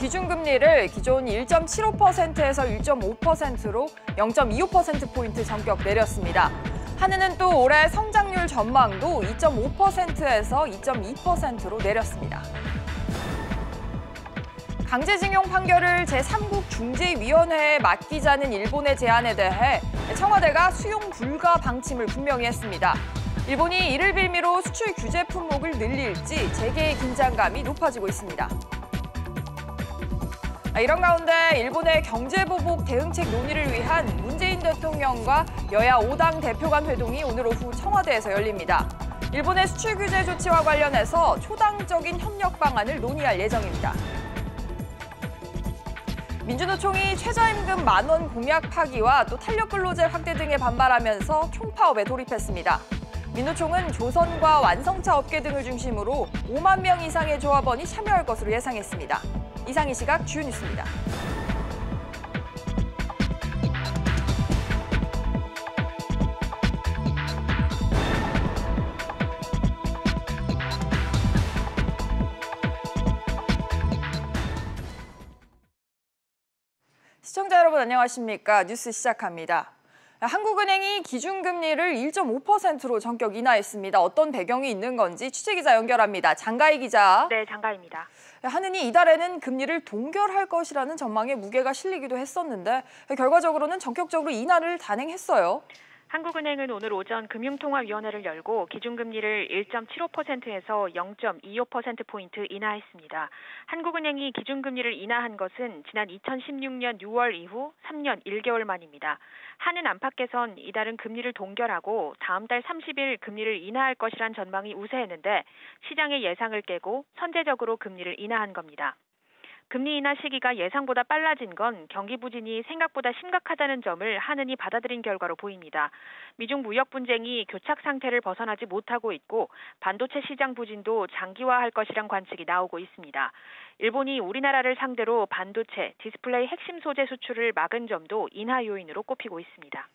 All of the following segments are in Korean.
기준금리를 기존 1.75%에서 1.5%로 0.25%포인트 전격 내렸습니다. 한은은 또 올해 성장률 전망도 2.5%에서 2.2%로 내렸습니다. 강제징용 판결을 제3국중재위원회에 맡기자는 일본의 제안에 대해 청와대가 수용 불가 방침을 분명히 했습니다. 일본이 이를 빌미로 수출 규제 품목을 늘릴지 재개의 긴장감이 높아지고 있습니다. 이런 가운데 일본의 경제보복 대응책 논의를 위한 문재인 대통령과 여야 5당 대표 간 회동이 오늘 오후 청와대에서 열립니다. 일본의 수출 규제 조치와 관련해서 초당적인 협력 방안을 논의할 예정입니다. 민주노총이 최저임금 10,000원 공약 파기와 또 탄력근로제 확대 등에 반발하면서 총파업에 돌입했습니다. 민노총은 조선과 완성차 업계 등을 중심으로 5만 명 이상의 조합원이 참여할 것으로 예상했습니다. 이상 이 시각 주요 뉴스입니다. 시청자 여러분 안녕하십니까? 뉴스 시작합니다. 한국은행이 기준금리를 1.5%로 전격 인하했습니다. 어떤 배경이 있는 건지 취재기자 연결합니다. 장가희 기자. 네, 장가희입니다. 한은이 이달에는 금리를 동결할 것이라는 전망에 무게가 실리기도 했었는데 결과적으로는 전격적으로 인하를 단행했어요. 한국은행은 오늘 오전 금융통화위원회를 열고 기준금리를 1.75%에서 0.25%포인트 인하했습니다. 한국은행이 기준금리를 인하한 것은 지난 2016년 6월 이후 3년 1개월 만입니다. 한은 안팎에선 이달은 금리를 동결하고 다음 달 30일 금리를 인하할 것이란 전망이 우세했는데 시장의 예상을 깨고 선제적으로 금리를 인하한 겁니다. 금리 인하 시기가 예상보다 빨라진 건 경기 부진이 생각보다 심각하다는 점을 한은이 받아들인 결과로 보입니다. 미중 무역 분쟁이 교착 상태를 벗어나지 못하고 있고 반도체 시장 부진도 장기화할 것이란 관측이 나오고 있습니다. 일본이 우리나라를 상대로 반도체, 디스플레이 핵심 소재 수출을 막은 점도 인하 요인으로 꼽히고 있습니다.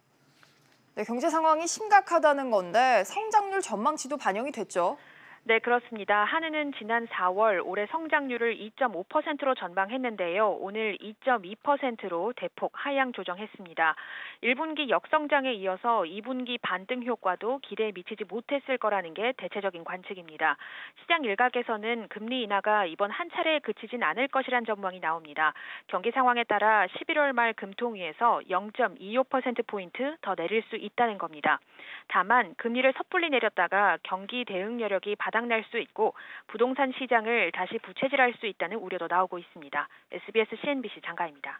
네, 경제 상황이 심각하다는 건데 성장률 전망치도 반영이 됐죠? 네, 그렇습니다. 한은은 지난 4월 올해 성장률을 2.5%로 전망했는데요. 오늘 2.2%로 대폭 하향 조정했습니다. 1분기 역성장에 이어서 2분기 반등 효과도 기대에 미치지 못했을 거라는 게 대체적인 관측입니다. 시장 일각에서는 금리 인하가 이번 한 차례에 그치진 않을 것이란 전망이 나옵니다. 경기 상황에 따라 11월 말 금통위에서 0.25%포인트 더 내릴 수 있다는 겁니다. 다만 금리를 섣불리 내렸다가 경기 대응 여력이 바닥날 수 있고 부동산 시장을 다시 부채질할 수 있다는 우려도 나오고 있습니다. SBS CNBC 장가희입니다.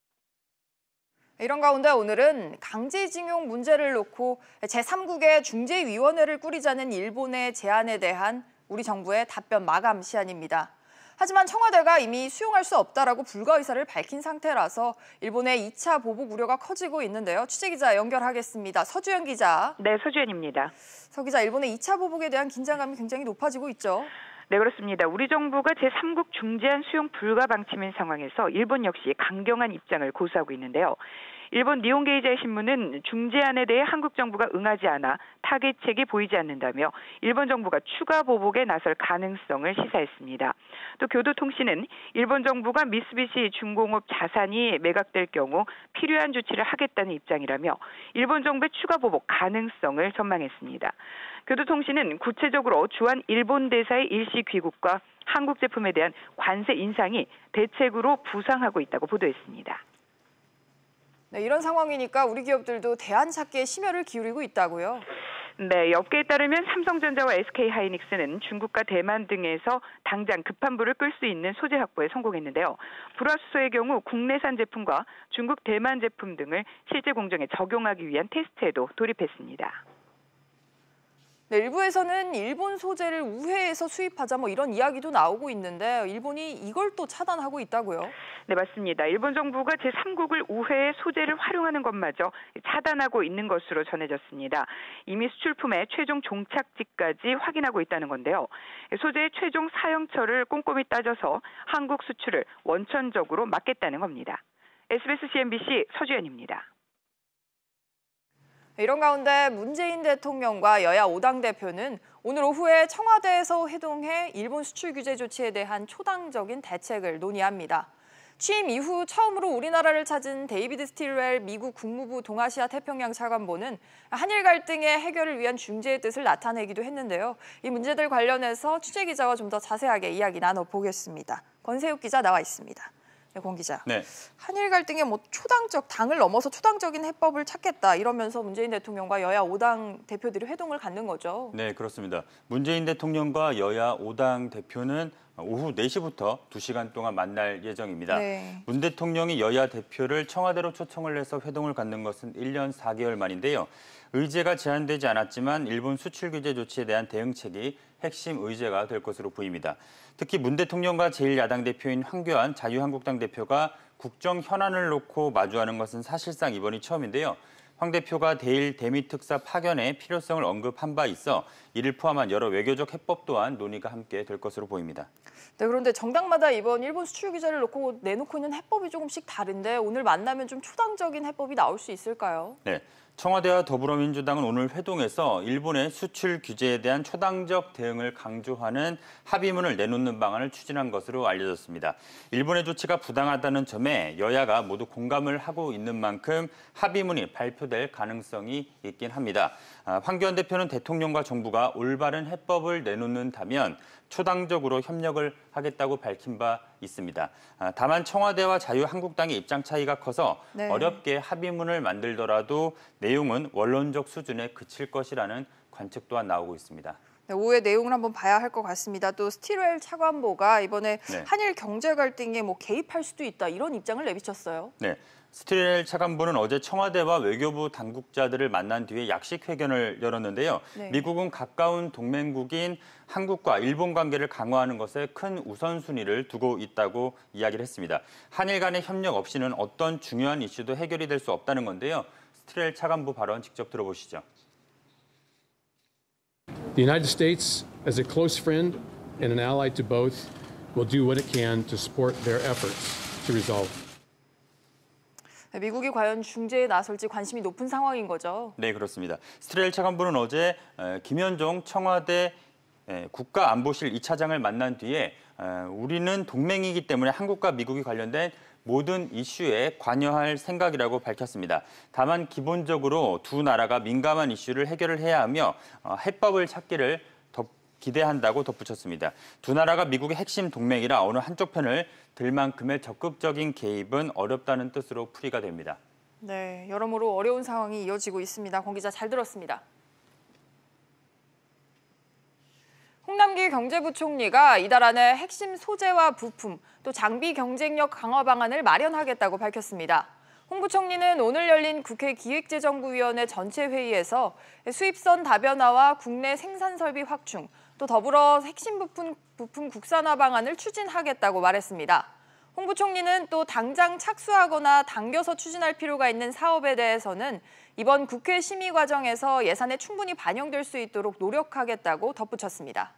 이런 가운데 오늘은 강제징용 문제를 놓고 제3국의 중재위원회를 꾸리자는 일본의 제안에 대한 우리 정부의 답변 마감 시한입니다. 하지만 청와대가 이미 수용할 수 없다라고 불가 의사를 밝힌 상태라서 일본의 2차 보복 우려가 커지고 있는데요. 취재기자 연결하겠습니다. 서주연 기자. 네, 서주연입니다. 서 기자, 일본의 2차 보복에 대한 긴장감이 굉장히 높아지고 있죠. 네, 그렇습니다. 우리 정부가 제3국 중재안 수용 불가 방침인 상황에서 일본 역시 강경한 입장을 고수하고 있는데요. 일본 니혼게이자의 신문은 중재안에 대해 한국 정부가 응하지 않아 타개책이 보이지 않는다며 일본 정부가 추가 보복에 나설 가능성을 시사했습니다. 또 교도통신은 일본 정부가 미쓰비시 중공업 자산이 매각될 경우 필요한 조치를 하겠다는 입장이라며 일본 정부의 추가 보복 가능성을 전망했습니다. 교도통신은 구체적으로 주한 일본 대사의 일시 귀국과 한국 제품에 대한 관세 인상이 대책으로 부상하고 있다고 보도했습니다. 네, 이런 상황이니까 우리 기업들도 대안 찾기에 심혈을 기울이고 있다고요? 네, 업계에 따르면 삼성전자와 SK하이닉스는 중국과 대만 등에서 당장 급한 불을 끌 수 있는 소재 확보에 성공했는데요. 불화수소의 경우 국내산 제품과 중국, 대만 제품 등을 실제 공정에 적용하기 위한 테스트에도 돌입했습니다. 네, 일부에서는 일본 소재를 우회해서 수입하자 이런 이야기도 나오고 있는데 일본이 이걸 또 차단하고 있다고요? 네, 맞습니다. 일본 정부가 제3국을 우회해 소재를 활용하는 것마저 차단하고 있는 것으로 전해졌습니다. 이미 수출품의 최종 종착지까지 확인하고 있다는 건데요. 소재의 최종 사용처를 꼼꼼히 따져서 한국 수출을 원천적으로 막겠다는 겁니다. SBS CNBC 서주연입니다. 이런 가운데 문재인 대통령과 여야 5당 대표는 오늘 오후에 청와대에서 회동해 일본 수출 규제 조치에 대한 초당적인 대책을 논의합니다. 취임 이후 처음으로 우리나라를 찾은 데이비드 스틸웰 미국 국무부 동아시아 태평양 차관보는 한일 갈등의 해결을 위한 중재의 뜻을 나타내기도 했는데요. 이 문제들 관련해서 취재기자와 좀 더 자세하게 이야기 나눠보겠습니다. 권세욱 기자 나와 있습니다. 네, 권 기자. 네. 한일 갈등에 당을 넘어서 초당적인 해법을 찾겠다 이러면서 문재인 대통령과 여야 5당 대표들이 회동을 갖는 거죠. 네, 그렇습니다. 문재인 대통령과 여야 5당 대표는 오후 4시부터 2시간 동안 만날 예정입니다. 네. 문 대통령이 여야 대표를 청와대로 초청을 해서 회동을 갖는 것은 1년 4개월 만인데요. 의제가 제한되지 않았지만 일본 수출 규제 조치에 대한 대응책이 핵심 의제가 될 것으로 보입니다. 특히 문 대통령과 제1야당 대표인 황교안 자유한국당 대표가 국정 현안을 놓고 마주하는 것은 사실상 이번이 처음인데요. 황 대표가 대일 대미 특사 파견의 필요성을 언급한 바 있어 이를 포함한 여러 외교적 해법 또한 논의가 함께 될 것으로 보입니다. 네, 그런데 정당마다 이번 일본 수출 규제를 내놓고 있는 해법이 조금씩 다른데 오늘 만나면 좀 초당적인 해법이 나올 수 있을까요? 네. 청와대와 더불어민주당은 오늘 회동에서 일본의 수출 규제에 대한 초당적 대응을 강조하는 합의문을 내놓는 방안을 추진한 것으로 알려졌습니다. 일본의 조치가 부당하다는 점에 여야가 모두 공감을 하고 있는 만큼 합의문이 발표될 가능성이 있긴 합니다. 황교안 대표는 대통령과 정부가 올바른 해법을 내놓는다면 초당적으로 협력을 하겠다고 밝힌 바 있습니다. 다만 청와대와 자유한국당의 입장 차이가 커서 네. 어렵게 합의문을 만들더라도 내용은 원론적 수준에 그칠 것이라는 관측 또한 나오고 있습니다. 네, 오후의 내용을 한번 봐야 할 것 같습니다. 또 스틸웰 차관보가 이번에 네. 한일 경제 갈등에 개입할 수도 있다 이런 입장을 내비쳤어요. 네. 스틸웰 차관보는 어제 청와대와 외교부 당국자들을 만난 뒤에 약식 회견을 열었는데요. 네. 미국은 가까운 동맹국인 한국과 일본 관계를 강화하는 것에 큰 우선순위를 두고 있다고 이야기를 했습니다. 한일 간의 협력 없이는 어떤 중요한 이슈도 해결이 될 수 없다는 건데요. 스틸웰 차관보 발언 직접 들어보시죠. The United States, as a close friend and an ally to both, will do what it can to support their efforts to resolve. 미국이 과연 중재에 나설지 관심이 높은 상황인 거죠. 네, 그렇습니다. 스틸웰 차관보는 어제 김현종 청와대 국가안보실 2차장을 만난 뒤에 우리는 동맹이기 때문에 한국과 미국이 관련된 모든 이슈에 관여할 생각이라고 밝혔습니다. 다만 기본적으로 두 나라가 민감한 이슈를 해결을 해야 하며 해법을 찾기를 기대한다고 덧붙였습니다. 두 나라가 미국의 핵심 동맹이라 어느 한쪽 편을 들 만큼의 적극적인 개입은 어렵다는 뜻으로 풀이가 됩니다. 네, 여러모로 어려운 상황이 이어지고 있습니다. 권 기자 잘 들었습니다. 홍남기 경제부총리가 이달 안에 핵심 소재와 부품, 또 장비 경쟁력 강화 방안을 마련하겠다고 밝혔습니다. 홍 부총리는 오늘 열린 국회 기획재정부위원회 전체 회의에서 수입선 다변화와 국내 생산 설비 확충, 또 더불어 핵심 부품 국산화 방안을 추진하겠다고 말했습니다. 홍 부총리는 또 당장 착수하거나 당겨서 추진할 필요가 있는 사업에 대해서는 이번 국회 심의 과정에서 예산에 충분히 반영될 수 있도록 노력하겠다고 덧붙였습니다.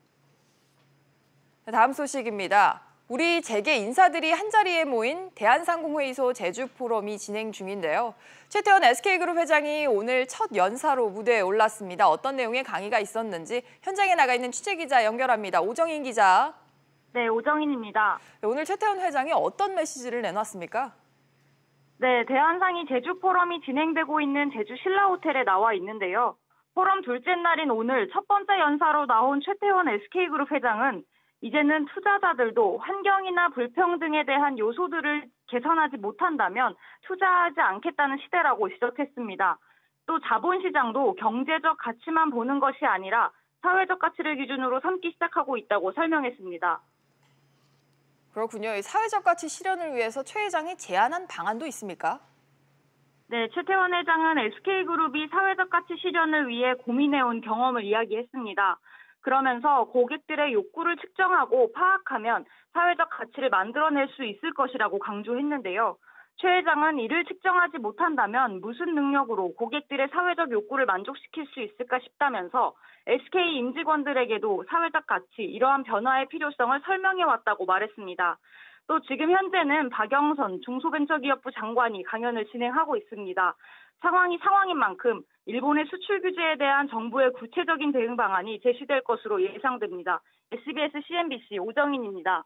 다음 소식입니다. 우리 재계 인사들이 한자리에 모인 대한상공회의소 제주 포럼이 진행 중인데요. 최태원 SK그룹 회장이 오늘 첫 연사로 무대에 올랐습니다. 어떤 내용의 강의가 있었는지 현장에 나가 있는 취재기자 연결합니다. 오정인 기자. 네, 오정인입니다. 오늘 최태원 회장이 어떤 메시지를 내놨습니까? 네, 대한상의 제주 포럼이 진행되고 있는 제주 신라호텔에 나와 있는데요. 포럼 둘째 날인 오늘 첫 번째 연사로 나온 최태원 SK그룹 회장은 이제는 투자자들도 환경이나 불평등에 대한 요소들을 개선하지 못한다면 투자하지 않겠다는 시대라고 지적했습니다. 또 자본시장도 경제적 가치만 보는 것이 아니라 사회적 가치를 기준으로 삼기 시작하고 있다고 설명했습니다. 그렇군요. 사회적 가치 실현을 위해서 최 회장이 제안한 방안도 있습니까? 네, 최태원 회장은 SK그룹이 사회적 가치 실현을 위해 고민해온 경험을 이야기했습니다. 그러면서 고객들의 욕구를 측정하고 파악하면 사회적 가치를 만들어낼 수 있을 것이라고 강조했는데요. 최 회장은 이를 측정하지 못한다면 무슨 능력으로 고객들의 사회적 욕구를 만족시킬 수 있을까 싶다면서 SK 임직원들에게도 사회적 가치, 이러한 변화의 필요성을 설명해왔다고 말했습니다. 또 지금 현재는 박영선 중소벤처기업부 장관이 강연을 진행하고 있습니다. 상황이 상황인 만큼 일본의 수출 규제에 대한 정부의 구체적인 대응 방안이 제시될 것으로 예상됩니다. SBS CNBC 오정인입니다.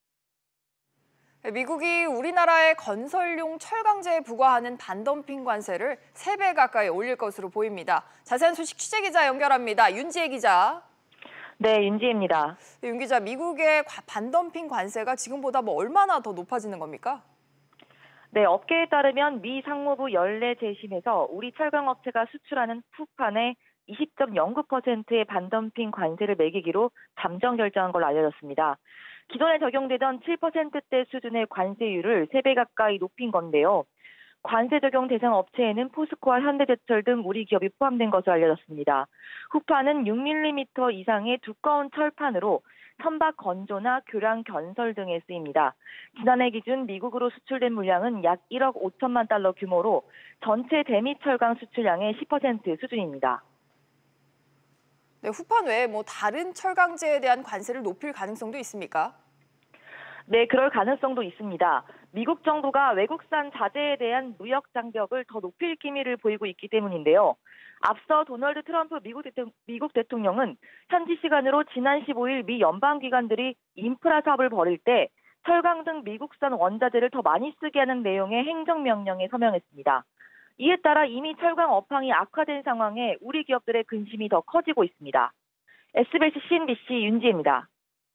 미국이 우리나라의 건설용 철강제에 부과하는 반덤핑 관세를 3배 가까이 올릴 것으로 보입니다. 자세한 소식 취재기자 연결합니다. 윤지혜 기자. 네, 윤지혜입니다. 윤 기자, 미국의 반덤핑 관세가 지금보다 얼마나 더 높아지는 겁니까? 네, 업계에 따르면 미 상무부 연례 재심에서 우리 철강업체가 수출하는 푸판에 20.09%의 반덤핑 관세를 매기기로 잠정 결정한 걸로 알려졌습니다. 기존에 적용되던 7%대 수준의 관세율을 3배 가까이 높인 건데요. 관세 적용 대상 업체에는 포스코와 현대제철 등 우리 기업이 포함된 것으로 알려졌습니다. 후판은 6mm 이상의 두꺼운 철판으로 선박 건조나 교량 견설 등에 쓰입니다. 지난해 기준 미국으로 수출된 물량은 약 1억 5천만 달러 규모로 전체 대미 철강 수출량의 10% 수준입니다. 네, 후판 외에 다른 철강제에 대한 관세를 높일 가능성도 있습니까? 네, 그럴 가능성도 있습니다. 미국 정부가 외국산 자재에 대한 무역 장벽을 더 높일 기미를 보이고 있기 때문인데요. 앞서 도널드 트럼프 미국 대통령은 현지 시간으로 지난 15일 미 연방기관들이 인프라 사업을 벌일 때 철강 등 미국산 원자재를 더 많이 쓰게 하는 내용의 행정명령에 서명했습니다. 이에 따라 이미 철강 업황이 악화된 상황에 우리 기업들의 근심이 더 커지고 있습니다. SBS CNBC 윤지혜입니다.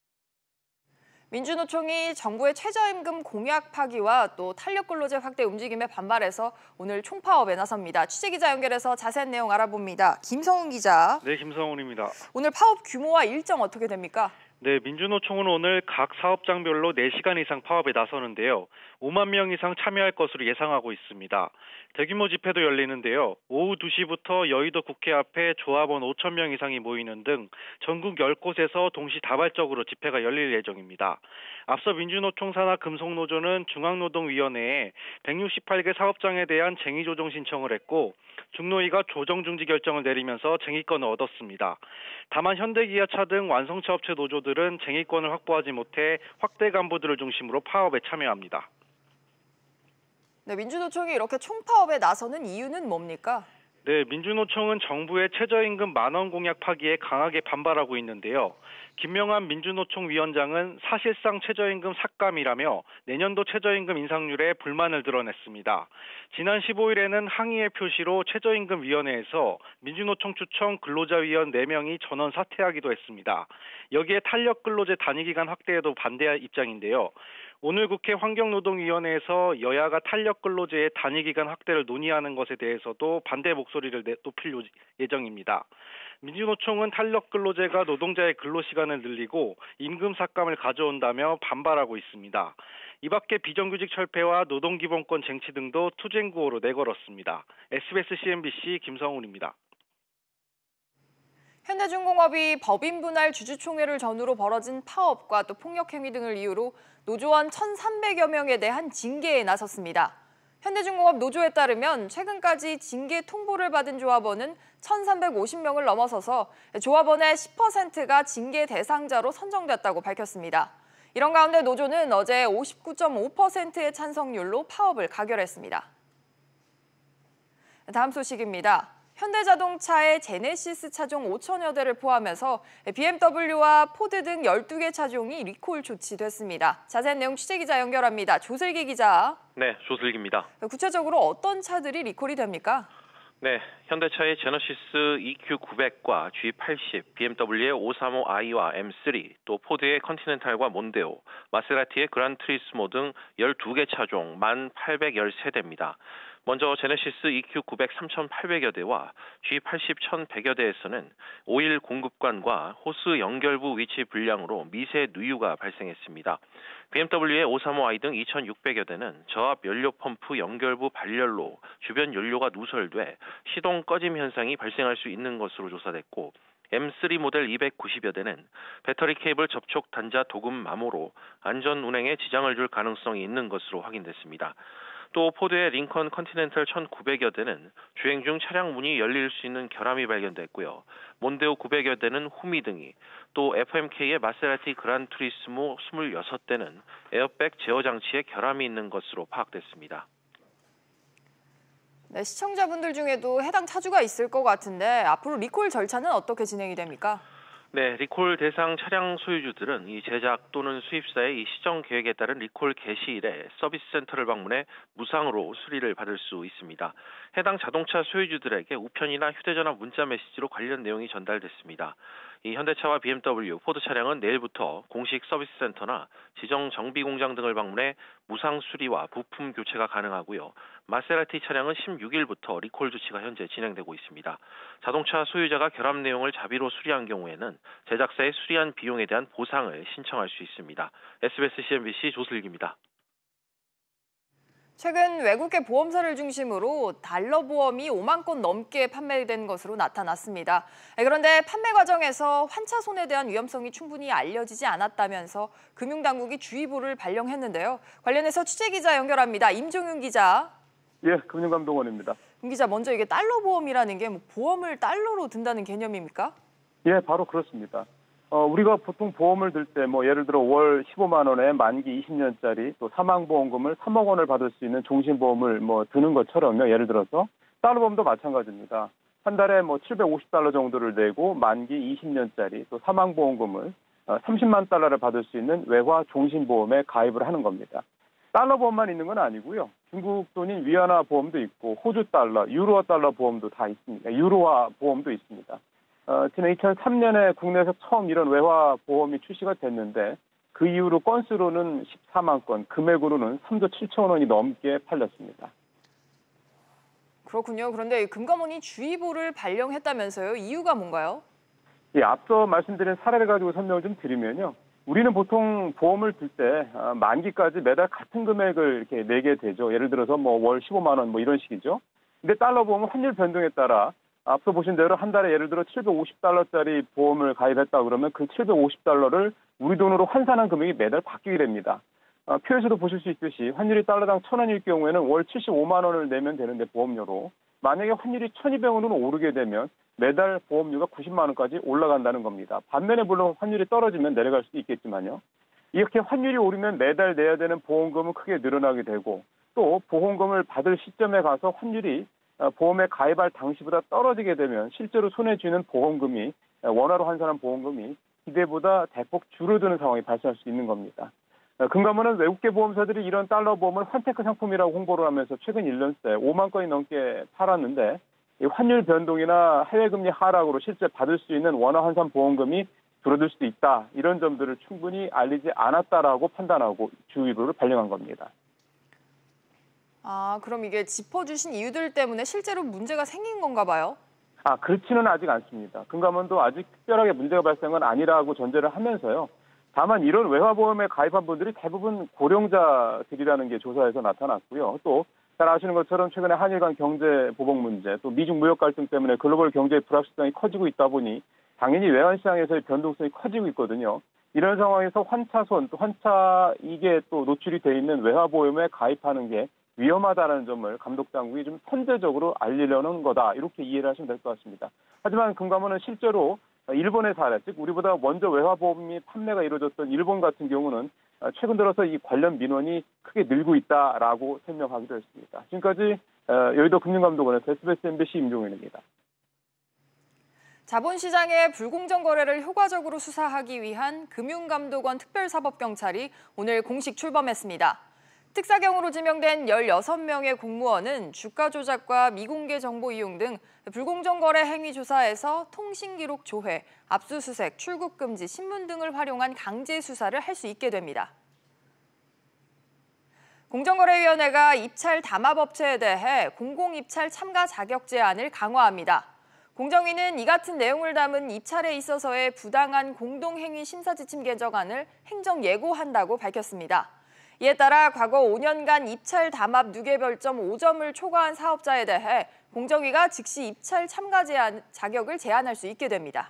민주노총이 정부의 최저임금 공약 파기와 또 탄력근로제 확대 움직임에 반발해서 오늘 총파업에 나섭니다. 취재기자 연결해서 자세한 내용 알아봅니다. 김성훈 기자. 네, 김성훈입니다. 오늘 파업 규모와 일정 어떻게 됩니까? 네, 민주노총은 오늘 각 사업장별로 4시간 이상 파업에 나서는데요. 5만 명 이상 참여할 것으로 예상하고 있습니다. 대규모 집회도 열리는데요. 오후 2시부터 여의도 국회 앞에 조합원 5천 명 이상이 모이는 등 전국 10곳에서 동시다발적으로 집회가 열릴 예정입니다. 앞서 민주노총 산하 금속노조는 중앙노동위원회에 168개 사업장에 대한 쟁의조정 신청을 했고 중노위가 조정 중지 결정을 내리면서 쟁의권을 얻었습니다. 다만 현대기아차 등 완성차 업체 노조들은 쟁의권을 확보하지 못해 확대 간부들을 중심으로 파업에 참여합니다. 네, 민주노총이 이렇게 총파업에 나서는 이유는 뭡니까? 네, 민주노총은 정부의 최저임금 10,000원 공약 파기에 강하게 반발하고 있는데요. 김명환 민주노총 위원장은 사실상 최저임금 삭감이라며 내년도 최저임금 인상률에 불만을 드러냈습니다. 지난 15일에는 항의의 표시로 최저임금위원회에서 민주노총 추천 근로자위원 4명이 전원 사퇴하기도 했습니다. 여기에 탄력근로제 단위기간 확대에도 반대할 입장인데요. 오늘 국회 환경노동위원회에서 여야가 탄력근로제의 단위기간 확대를 논의하는 것에 대해서도 반대 목소리를 높일 예정입니다. 민주노총은 탄력근로제가 노동자의 근로시간을 늘리고 임금 삭감을 가져온다며 반발하고 있습니다. 이 밖에 비정규직 철폐와 노동기본권 쟁취 등도 투쟁구호로 내걸었습니다. SBS CNBC 김성훈입니다. 현대중공업이 법인 분할 주주총회를 전후로 벌어진 파업과 또 폭력행위 등을 이유로 노조원 1,300여 명에 대한 징계에 나섰습니다. 현대중공업 노조에 따르면 최근까지 징계 통보를 받은 조합원은 1,350명을 넘어서서 조합원의 10%가 징계 대상자로 선정됐다고 밝혔습니다. 이런 가운데 노조는 어제 59.5%의 찬성률로 파업을 가결했습니다. 다음 소식입니다. 현대자동차의 제네시스 차종 5천여 대를 포함해서 BMW와 포드 등 12개 차종이 리콜 조치됐습니다. 자세한 내용 취재기자 연결합니다. 조슬기 기자. 네, 조슬기입니다. 구체적으로 어떤 차들이 리콜이 됩니까? 네, 현대차의 제너시스 EQ900과 G80, BMW의 535i와 M3, 또 포드의 컨티넨탈과 몬데오, 마세라티의 그란 트리스모 등 12개 차종 1,813대입니다. 먼저 제네시스 EQ900 3,800여 대와 G80 1,100여 대에서는 오일 공급관과 호스 연결부 위치 불량으로 미세 누유가 발생했습니다. BMW의 535i 등 2,600여 대는 저압 연료 펌프 연결부 발열로 주변 연료가 누설돼 시동 꺼짐 현상이 발생할 수 있는 것으로 조사됐고 M3 모델 290여 대는 배터리 케이블 접촉 단자 도금 마모로 안전 운행에 지장을 줄 가능성이 있는 것으로 확인됐습니다. 또 포드의 링컨 컨티넨탈 1,900여 대는 주행 중 차량 문이 열릴 수 있는 결함이 발견됐고요. 몬데오 900여 대는 후미 등이, 또 FMK의 마세라티 그란 투리스모 26대는 에어백 제어 장치에 결함이 있는 것으로 파악됐습니다. 네, 시청자분들 중에도 해당 차주가 있을 것 같은데 앞으로 리콜 절차는 어떻게 진행이 됩니까? 네, 리콜 대상 차량 소유주들은 이 제작 또는 수입사의 이 시정 계획에 따른 리콜 개시일에 서비스 센터를 방문해 무상으로 수리를 받을 수 있습니다. 해당 자동차 소유주들에게 우편이나 휴대전화 문자 메시지로 관련 내용이 전달됐습니다. 이 현대차와 BMW, 포드 차량은 내일부터 공식 서비스 센터나 지정 정비 공장 등을 방문해 무상 수리와 부품 교체가 가능하고요. 마세라티 차량은 16일부터 리콜 조치가 현재 진행되고 있습니다. 자동차 소유자가 결함 내용을 자비로 수리한 경우에는 제작사의 수리한 비용에 대한 보상을 신청할 수 있습니다. SBS CNBC 조슬기입니다. 최근 외국계 보험사를 중심으로 달러 보험이 5만 건 넘게 판매된 것으로 나타났습니다. 그런데 판매 과정에서 환차손에 대한 위험성이 충분히 알려지지 않았다면서 금융당국이 주의보를 발령했는데요. 관련해서 취재기자 연결합니다. 임종윤 기자. 예, 금융감독원입니다. 임 기자, 먼저 이게 달러 보험이라는 게 보험을 달러로 든다는 개념입니까? 예, 바로 그렇습니다. 우리가 보통 보험을 들 때 예를 들어 월 15만 원에 만기 20년짜리 또 사망보험금을 3억 원을 받을 수 있는 종신보험을 드는 것처럼요. 예를 들어서 달러 보험도 마찬가지입니다. 한 달에 750달러 정도를 내고 만기 20년짜리 또 사망보험금을 30만 달러를 받을 수 있는 외화 종신보험에 가입을 하는 겁니다. 달러 보험만 있는 건 아니고요. 중국 돈인 위안화 보험도 있고 호주 달러, 유로화 달러 보험도 다 있습니다. 유로화 보험도 있습니다. 지난 2003년에 국내에서 처음 이런 외화 보험이 출시가 됐는데 그 이후로 건수로는 14만 건, 금액으로는 3조 7천 원이 넘게 팔렸습니다. 그렇군요. 그런데 금감원이 주의보를 발령했다면서요. 이유가 뭔가요? 예, 앞서 말씀드린 사례를 가지고 설명을 좀 드리면요. 우리는 보통 보험을 들 때 만기까지 매달 같은 금액을 이렇게 내게 되죠. 예를 들어서 월 15만 원 이런 식이죠. 근데 달러 보험은 환율 변동에 따라 앞서 보신 대로 한 달에 예를 들어 750달러짜리 보험을 가입했다 그러면 그 750달러를 우리 돈으로 환산한 금액이 매달 바뀌게 됩니다. 표에서도 보실 수 있듯이 환율이 달러당 1,000원일 경우에는 월 75만 원을 내면 되는데 보험료로 만약에 환율이 1,200원으로 오르게 되면 매달 보험료가 90만 원까지 올라간다는 겁니다. 반면에 물론 환율이 떨어지면 내려갈 수도 있겠지만요. 이렇게 환율이 오르면 매달 내야 되는 보험금은 크게 늘어나게 되고 또 보험금을 받을 시점에 가서 환율이 보험에 가입할 당시보다 떨어지게 되면 실제로 손에 쥐는 보험금이 원화로 환산한 보험금이 기대보다 대폭 줄어드는 상황이 발생할 수 있는 겁니다. 금감원은 외국계 보험사들이 이런 달러 보험을 환테크 상품이라고 홍보를 하면서 최근 1년 새 5만 건이 넘게 팔았는데 이 환율 변동이나 해외금리 하락으로 실제 받을 수 있는 원화 환산 보험금이 줄어들 수도 있다. 이런 점들을 충분히 알리지 않았다라고 판단하고 주의보를 발령한 겁니다. 그럼 이게 짚어주신 이유들 때문에 실제로 문제가 생긴 건가 봐요? 그렇지는 아직 않습니다. 금감원도 아직 특별하게 문제가 발생한 건 아니라고 전제를 하면서요. 다만 이런 외화보험에 가입한 분들이 대부분 고령자들이라는 게 조사에서 나타났고요. 또 잘 아시는 것처럼 최근에 한일 간 경제 보복 문제, 또 미중 무역 갈등 때문에 글로벌 경제의 불확실성이 커지고 있다 보니 당연히 외환시장에서의 변동성이 커지고 있거든요. 이런 상황에서 환차손, 또 환차이익에 또 노출이 돼 있는 외화보험에 가입하는 게 위험하다는 점을 감독당국이 좀 선제적으로 알리려는 거다. 이렇게 이해를 하시면 될 것 같습니다. 하지만 금감원은 실제로 일본의 사례, 즉 우리보다 먼저 외화보험이 판매가 이루어졌던 일본 같은 경우는 최근 들어서 이 관련 민원이 크게 늘고 있다라고 설명하기도 했습니다. 지금까지 여의도 금융감독원에서 SBS MBC 임종윤입니다. 자본시장의 불공정 거래를 효과적으로 수사하기 위한 금융감독원 특별사법경찰이 오늘 공식 출범했습니다. 특사경으로 지명된 16명의 공무원은 주가 조작과 미공개 정보 이용 등 불공정 거래 행위 조사에서 통신기록 조회, 압수수색, 출국 금지, 신문 등을 활용한 강제 수사를 할 수 있게 됩니다. 공정거래위원회가 입찰 담합업체에 대해 공공입찰 참가 자격 제한을 강화합니다. 공정위는 이 같은 내용을 담은 입찰에 있어서의 부당한 공동행위 심사지침 개정안을 행정 예고한다고 밝혔습니다. 이에 따라 과거 5년간 입찰 담합 누계 별점 5점을 초과한 사업자에 대해 공정위가 즉시 입찰 참가 자격을 제한할 수 있게 됩니다.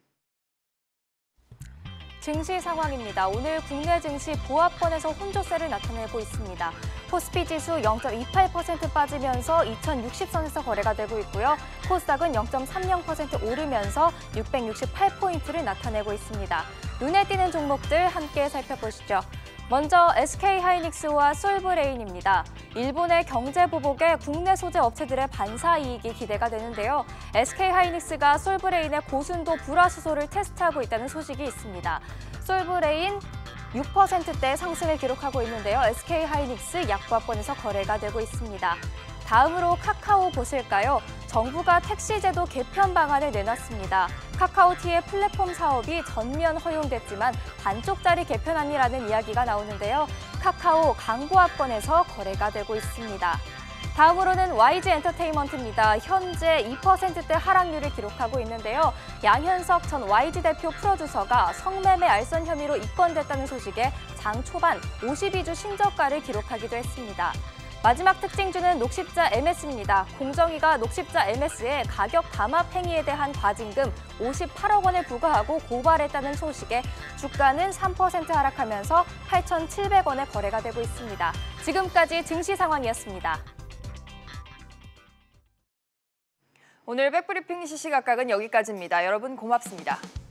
증시 상황입니다. 오늘 국내 증시 보합권에서 혼조세를 나타내고 있습니다. 코스피 지수 0.28% 빠지면서 2060선에서 거래가 되고 있고요. 코스닥은 0.30% 오르면서 668포인트를 나타내고 있습니다. 눈에 띄는 종목들 함께 살펴보시죠. 먼저 SK하이닉스와 솔브레인입니다. 일본의 경제 보복에 국내 소재 업체들의 반사 이익이 기대가 되는데요. SK하이닉스가 솔브레인의 고순도 불화수소를 테스트하고 있다는 소식이 있습니다. 솔브레인 6%대 상승을 기록하고 있는데요. SK하이닉스 약보합권에서 거래가 되고 있습니다. 다음으로 카카오 보실까요? 정부가 택시제도 개편 방안을 내놨습니다. 카카오티의 플랫폼 사업이 전면 허용됐지만 반쪽짜리 개편안이라는 이야기가 나오는데요. 카카오 강보합권에서 거래가 되고 있습니다. 다음으로는 YG엔터테인먼트입니다. 현재 2%대 하락률을 기록하고 있는데요. 양현석 전 YG 대표 프로듀서가 성매매 알선 혐의로 입건됐다는 소식에 장 초반 52주 신저가를 기록하기도 했습니다. 마지막 특징주는 녹십자 MS입니다. 공정위가 녹십자 MS의 가격 담합 행위에 대한 과징금 58억 원을 부과하고 고발했다는 소식에 주가는 3% 하락하면서 8,700원에 거래가 되고 있습니다. 지금까지 증시 상황이었습니다. 오늘 백브리핑 시시각각은 여기까지입니다. 여러분 고맙습니다.